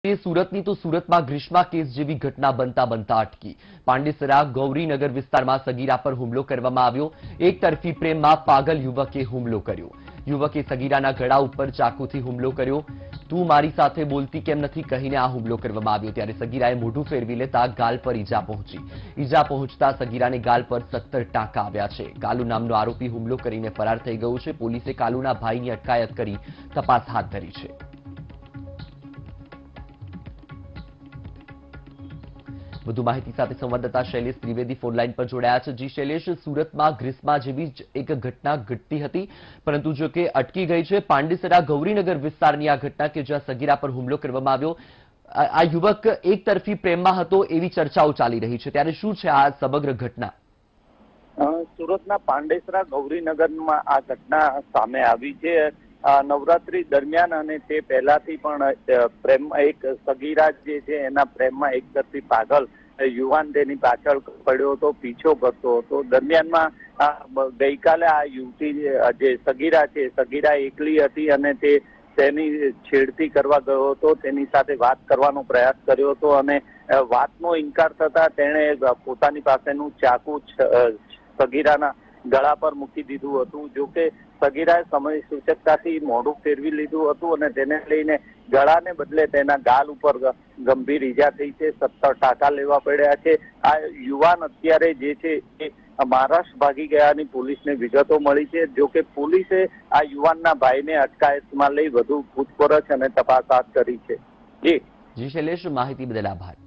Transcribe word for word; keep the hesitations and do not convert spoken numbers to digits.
સુરતની તો સુરતમાં ગ્રીષ્મા કેસ જેવી ઘટના બનતા બનતા અટકી। પાંડેસરા ગૌરીનગર વિસ્તારમાં સગીરા પર હુમલો કરવામાં આવ્યો। એક તરફી પ્રેમમાં પાગલ યુવકે હુમલો કર્યો। યુવકે સગીરાના ગળા ઉપર ચાકુથી હુમલો કર્યો। તું મારી સાથે બોલતી કેમ નથી કહીને આ હુમલો કરવામાં આવ્યો। ત્યારે સગીરાએ મોઢું ફેરવી લેતા ગાલ પર ઈજા પહોંચી। ઈજા પહોંચતા સગીરાને ગાલ પર સત્તર ટાંકા આવ્યા છે। કાલુ નામનો આરોપી હુમલો કરીને ફરાર થઈ ગયો છે। પોલીસે કાલુના ભાઈની અટકાયત કરી તપાસ હાથ ધરી છે। વધુ માહિતી સાથે સંવાદદાતા શૈલેષ ત્રિવેદી ફોનલાઈન પર જોડાયા છે। જી શૈલેષ, સુરતમાં ગ્રીષ્મા જેવી જ એક ઘટના ઘટતી હતી, પરંતુ જો કે અટકી ગઈ છે। પાંડેસરા ગૌરીનગર વિસ્તારની આ ઘટના કે જ્યાં સગીરા પર હુમલો કરવામાં આવ્યો। આ યુવક એક તરફી પ્રેમમાં હતો એવી ચર્ચાઓ ચાલી રહી છે, ત્યારે શું છે આ સમગ્ર ઘટના? સુરતના પાંડેસરા ગૌરીનગરમાં આ ઘટના સામે આવી છે। નવરાત્રી દરમિયાન અને તે પહેલાથી પણ પ્રેમમાં એક સગીરા જે છે એના પ્રેમમાં એક તરફી પાગલ યુવાન તેની પાછળ પડ્યો હતો, પીછો કરતો હતો। દરમિયાનમાં ગઈકાલે આ યુવતી જે સગીરા છે સગીરા એકલી હતી અને તે તેની છેડતી કરવા ગયો હતો, તેની સાથે વાત કરવાનો પ્રયાસ કર્યો હતો અને વાતનો ઇનકાર થતા તેણે પોતાની પાસેનું ચાકુ સગીરાના ગળા પર મૂકી દીધું હતું। જો કે સગીરાએ સમય સૂચકતાથી મોઢું ફેરવી લીધું હતું અને તેને લઈને ગળાને બદલે તેના ગાલ ઉપર ગંભીર ઈજા થઈ છે। સત્તર ટાંકા લેવા પડ્યા છે। આ યુવાન અત્યારે જે છે એ મહારાષ્ટ્ર ભાગી ગયાની પોલીસને વિગતો મળી છે। જો કે પોલીસે આ યુવાનના ભાઈને અટકાયતમાં લઈ વધુ પૂછપરછ અને તપાસ હાથ ધરી છે। જી જી શૈલેષ, માહિતી બદલ આભાર।